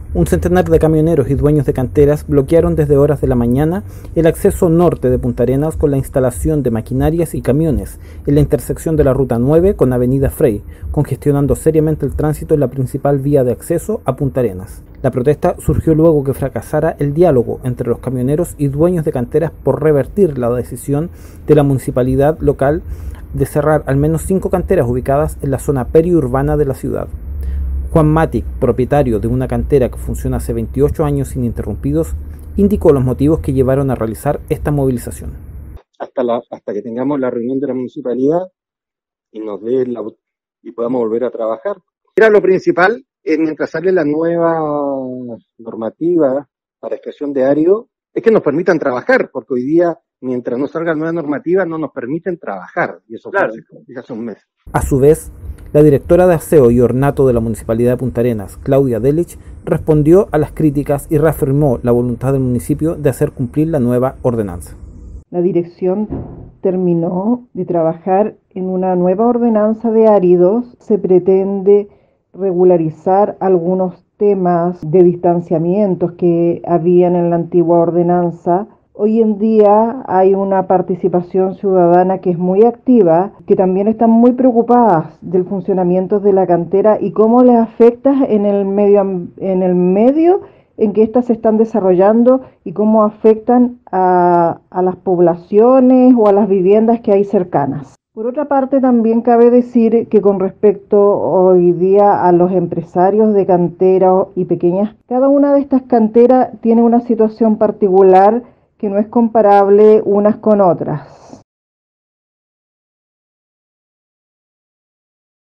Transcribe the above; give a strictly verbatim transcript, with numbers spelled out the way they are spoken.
Un centenar de camioneros y dueños de canteras bloquearon desde horas de la mañana el acceso norte de Punta Arenas con la instalación de maquinarias y camiones en la intersección de la Ruta nueve con Avenida Frey, congestionando seriamente el tránsito en la principal vía de acceso a Punta Arenas. La protesta surgió luego que fracasara el diálogo entre los camioneros y dueños de canteras por revertir la decisión de la municipalidad local de cerrar al menos cinco canteras ubicadas en la zona periurbana de la ciudad. Juan Matic, propietario de una cantera que funciona hace veintiocho años ininterrumpidos, indicó los motivos que llevaron a realizar esta movilización. Hasta, la, hasta que tengamos la reunión de la municipalidad y nos dé la, y podamos volver a trabajar. Era lo principal, eh, mientras sale la nueva normativa para extracción de árido, es que nos permitan trabajar, porque hoy día, mientras no salga la nueva normativa, no nos permiten trabajar, y eso claro. fue hace un mes. A su vez, la directora de Aseo y Ornato de la Municipalidad de Punta Arenas, Claudia Delich, respondió a las críticas y reafirmó la voluntad del municipio de hacer cumplir la nueva ordenanza. La dirección terminó de trabajar en una nueva ordenanza de áridos. Se pretende regularizar algunos temas de distanciamientos que habían en la antigua ordenanza. Hoy en día hay una participación ciudadana que es muy activa, que también están muy preocupadas del funcionamiento de la cantera y cómo les afecta en el medio, en el medio en que éstas se están desarrollando y cómo afectan a, a las poblaciones o a las viviendas que hay cercanas. Por otra parte, también cabe decir que con respecto hoy día a los empresarios de cantera y pequeñas, cada una de estas canteras tiene una situación particular que no es comparable unas con otras.